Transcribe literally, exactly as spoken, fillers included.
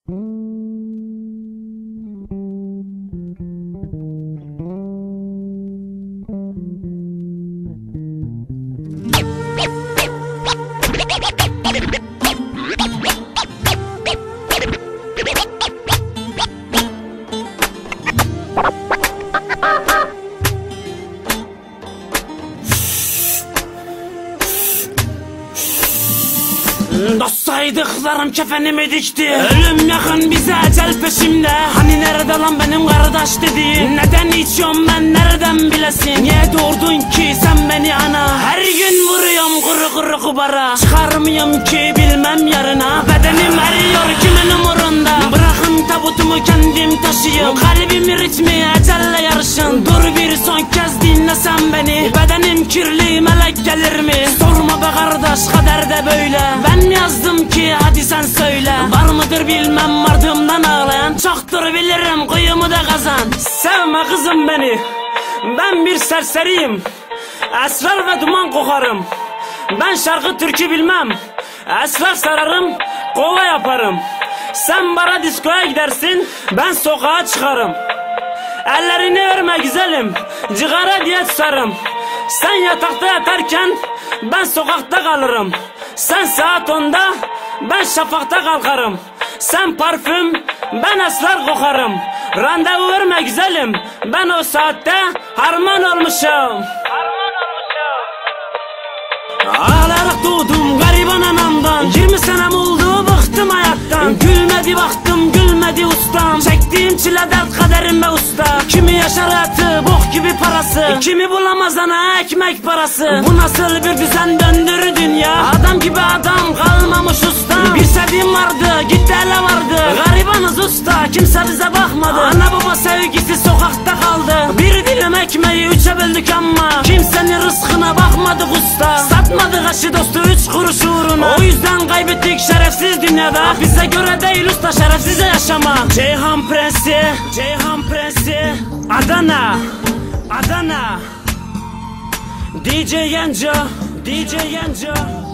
Dostsaydıklarım kefenimi dikti. Ölüm yakın bize, ecel peşimde. Hani nerede lan benim kardeş dediğin? Neden içiyorum ben, nereden bilesin? Niye doğurdun ki sen beni ana? Her gün vuruyorum kuru kuru kubara. Çıkarmıyorum ki bilmem yarına. Bedenim eriyor, kimin umurunda? Bırakın tabutumu kendim taşıyayım. Kalbimin ritmi ecelle yarışın. Dur bir son kez dinlesen beni. Bedenim kirli, melek gelir mi? Sorma be kardeş, kader de böyle. Ben yazdım ki hadi sen söyle. Var mıdır bilmem ardımdan ağlayan. Çoktur bilirim kuyumu da kazan. Sevme kızım beni, ben bir serseriyim. Esrar ve duman kokarım. Ben şarkı türkü bilmem. Esrar sararım, kova yaparım. Sen bara diskoya gidersin, ben sokağa çıkarım. Ellerini örme güzelim, cigara diye tutarım. Sen yatakta yatarken ben sokakta kalırım. Sen saat onda, ben şafakta kalkarım. Sen parfüm, ben esrar kokarım. Randevu verme güzelim, ben o saatte harman olmuşum. Ağlayarak doğdum gariban anamdan. Yirmi senem oldu bıktım hayattan. Gülmedi baktım gülmedi ustam. Çektiğim çile dert kaderim be usta. Kimi yaşar hayatı bok gibi parası. Kimi bulamaz ana ekmek parası. Bu nasıl bir düzen döndür dünya. Adam gibi adam kalmamış usta. Bir sevdiğim vardı gitti ele vardı. Garibanız usta, kimse bize bakmadı. Ana baba sevgisi sokakta kaldı. Bir dilim ekmeği üçe böldük ama kimsenin rızkına bakmadık usta. Satmadık eşi dostu üç kuruş uğruna. O yüzden kaybettik şerefsiz dünyada. Bize göre değil usta şerefsizce yaşama. Ceyhan Prensi, Ceyhan Prensi, Adana, Adana. D J Genco, D J Genco.